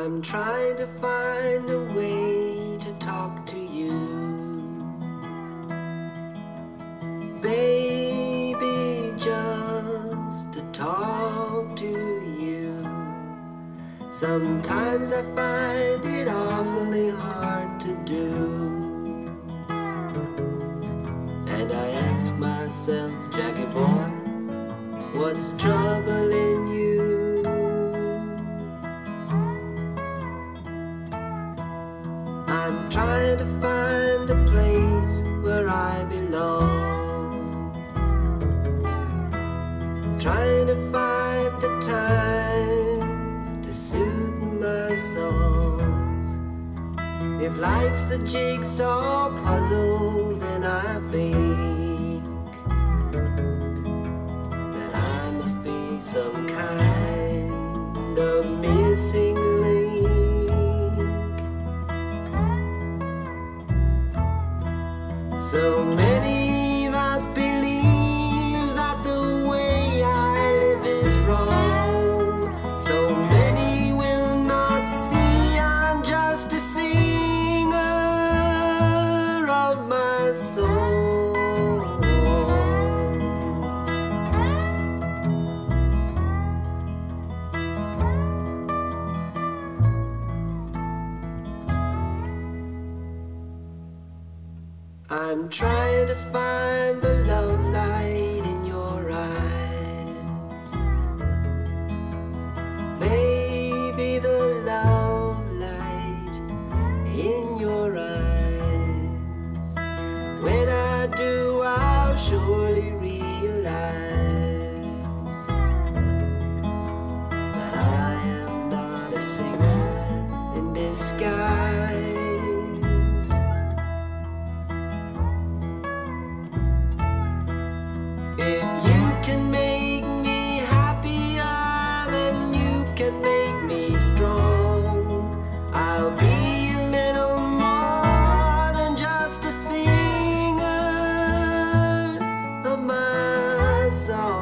I'm trying to find a way to talk to you, baby, just to talk to you. Sometimes I find it awfully hard to do, and I ask myself, Jackie boy, what's troubling you? I'm trying to find a place where I belong, trying to find the time to suit my songs. If life's a jigsaw puzzle, then I think that I must be some kind of missing link. So many that believe that the way I live is wrong. So many will not see I'm just a singer of my songs. I'm trying to find the love light in your eyes, baby, the love light in your eyes. When I do, I'll surely realize that I am not a singer in disguise. If you can make me happier, then you can make me strong. I'll be a little more than just a singer of my song.